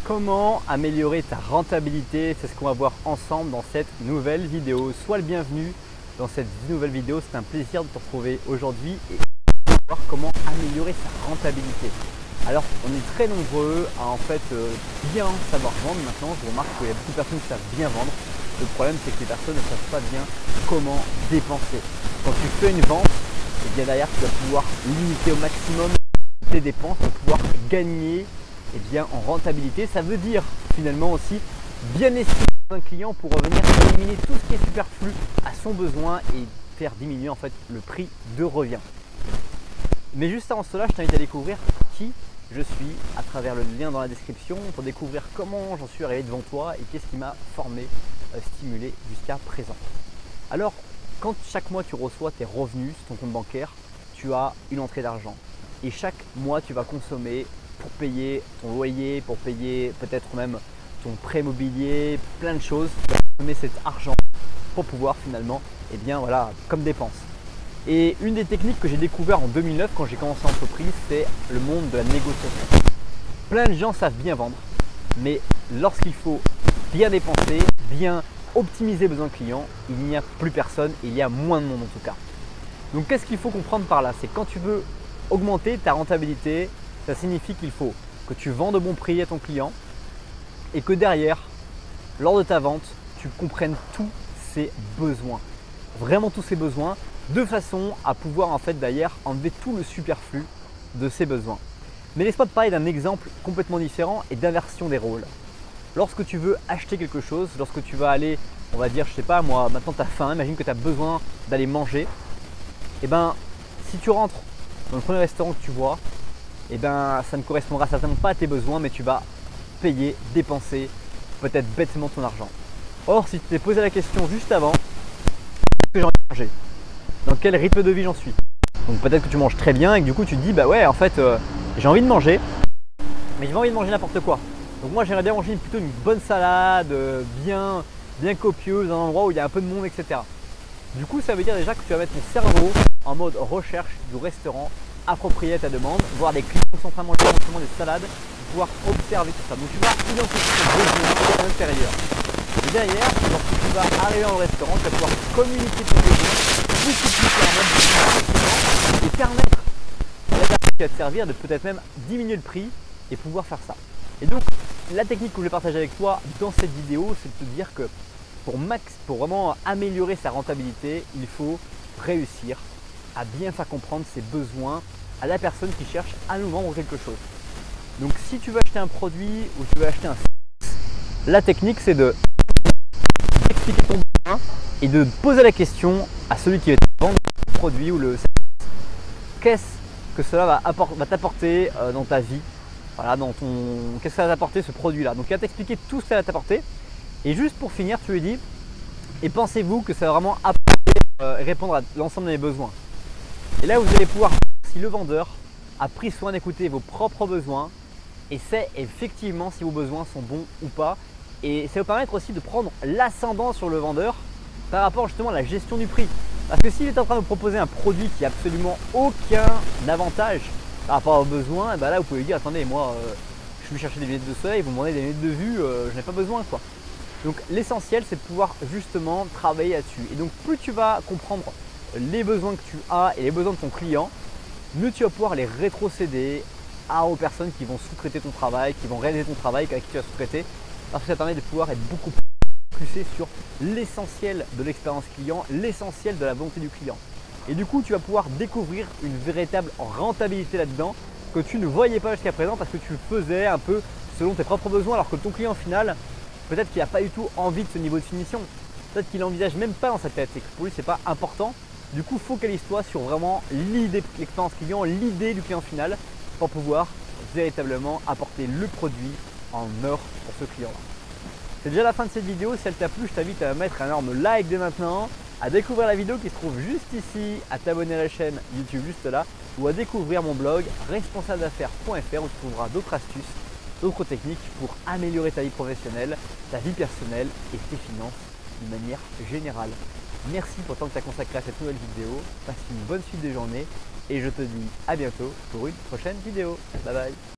Comment améliorer ta rentabilité? C'est ce qu'on va voir ensemble dans cette nouvelle vidéo. Sois le bienvenu dans cette nouvelle vidéo. C'est un plaisir de te retrouver aujourd'hui et de voir comment améliorer sa rentabilité. Alors, on est très nombreux à bien savoir vendre maintenant. Je remarque qu'il y a beaucoup de personnes qui savent bien vendre. Le problème, c'est que les personnes ne savent pas bien comment dépenser. Quand tu fais une vente, et bien derrière, tu vas pouvoir limiter au maximum tes dépenses pour pouvoir gagner en rentabilité. Ça veut dire finalement aussi bien estimer un client pour revenir éliminer tout ce qui est superflu à son besoin et faire diminuer en fait le prix de revient. Mais juste avant cela, je t'invite à découvrir qui je suis à travers le lien dans la description pour découvrir comment j'en suis arrivé devant toi et qu'est-ce qui m'a formé, stimulé jusqu'à présent. Alors, quand chaque mois tu reçois tes revenus sur ton compte bancaire, tu as une entrée d'argent. Et chaque mois, tu vas consommer pour payer ton loyer, pour payer peut-être même ton prêt immobilier, plein de choses. Tu vas consommer cet argent pour pouvoir finalement, comme dépense. Et une des techniques que j'ai découvert en 2009 quand j'ai commencé l'entreprise, c'est le monde de la négociation. Plein de gens savent bien vendre, mais lorsqu'il faut bien dépenser, bien optimiser les besoins clients, il n'y a plus personne, il y a moins de monde en tout cas. Donc qu'est-ce qu'il faut comprendre par là? C'est quand tu veux augmenter ta rentabilité, ça signifie qu'il faut que tu vends de bon prix à ton client et que derrière, lors de ta vente, tu comprennes tous ses besoins. Vraiment tous ses besoins, de façon à pouvoir derrière enlever tout le superflu de ses besoins. Mais laisse-moi te parler d'un exemple complètement différent et d'inversion des rôles. Lorsque tu veux acheter quelque chose, lorsque tu vas aller, on va dire, je sais pas moi, maintenant tu as faim, imagine que tu as besoin d'aller manger, et si tu rentres dans le premier restaurant que tu vois, ça ne correspondra certainement pas à tes besoins, mais tu vas payer, dépenser peut-être bêtement ton argent. Or, si tu t'es posé la question juste avant, qu'est-ce que j'ai envie de manger? Dans quel rythme de vie j'en suis? Donc peut-être que tu manges très bien et que du coup tu te dis j'ai envie de manger, mais j'ai pas envie de manger n'importe quoi. Donc moi j'aimerais bien manger plutôt une bonne salade, bien copieuse, dans un endroit où il y a un peu de monde, etc. Du coup ça veut dire déjà que tu vas mettre ton cerveau en mode recherche du restaurant approprié à ta demande, voir des clients qui sont en train de manger éventuellement des salades, pouvoir observer tout ça. Donc tu vas identifier tes besoins à l'intérieur. Et derrière, lorsque tu vas arriver dans le restaurant, tu vas pouvoir communiquer tes besoins beaucoup plus clairement et permettre à la personne qui va te servir de peut-être même diminuer le prix et pouvoir faire ça. Et donc la technique que je vais partager avec toi dans cette vidéo, c'est de te dire que pour vraiment améliorer sa rentabilité, il faut réussir à bien faire comprendre ses besoins à la personne qui cherche à nous vendre quelque chose. Donc si tu veux acheter un produit ou tu veux acheter un service, la technique c'est de expliquer ton besoin et de poser la question à celui qui va te vendre le produit ou le service. Qu'est-ce que cela va t'apporter dans ta vie? Qu'est-ce que ça va t'apporter ce produit-là? Donc il va t'expliquer tout ce que ça va t'apporter. Et juste pour finir, tu lui dis, et pensez-vous que ça va vraiment apporter, répondre à l'ensemble de mes besoins? Et là, vous allez pouvoir voir si le vendeur a pris soin d'écouter vos propres besoins et sait effectivement si vos besoins sont bons ou pas. Et ça va vous permettre aussi de prendre l'ascendant sur le vendeur par rapport justement à la gestion du prix. Parce que s'il est en train de vous proposer un produit qui n'a absolument aucun avantage par rapport à vos besoins, là vous pouvez lui dire attendez, moi je vais chercher des lunettes de soleil, vous me demandez des lunettes de vue, je n'ai pas besoin quoi. Donc l'essentiel c'est de pouvoir justement travailler là-dessus. Et donc plus tu vas comprendre les besoins que tu as et les besoins de ton client, mieux tu vas pouvoir les rétrocéder aux personnes qui vont sous-traiter ton travail, qui vont réaliser ton travail, avec qui tu vas sous-traiter, parce que ça permet de pouvoir être beaucoup plus focusé sur l'essentiel de l'expérience client, l'essentiel de la volonté du client. Et du coup, tu vas pouvoir découvrir une véritable rentabilité là-dedans que tu ne voyais pas jusqu'à présent parce que tu faisais un peu selon tes propres besoins, alors que ton client final, peut-être qu'il n'a pas du tout envie de ce niveau de finition. Peut-être qu'il n'envisage même pas dans sa tête et que pour lui, ce n'est pas important. Du coup, focalise-toi sur vraiment l'idée de l'expérience client, l'idée du client final pour pouvoir véritablement apporter le produit en or pour ce client-là. C'est déjà la fin de cette vidéo. Si elle t'a plu, je t'invite à mettre un énorme like dès maintenant, à découvrir la vidéo qui se trouve juste ici, à t'abonner à la chaîne YouTube juste là, ou à découvrir mon blog responsableaffaires.fr où tu trouveras d'autres astuces, d'autres techniques pour améliorer ta vie professionnelle, ta vie personnelle et tes finances d'une manière générale. Merci pour le temps que tu as consacré à cette nouvelle vidéo. Passe une bonne suite de journée et je te dis à bientôt pour une prochaine vidéo. Bye bye.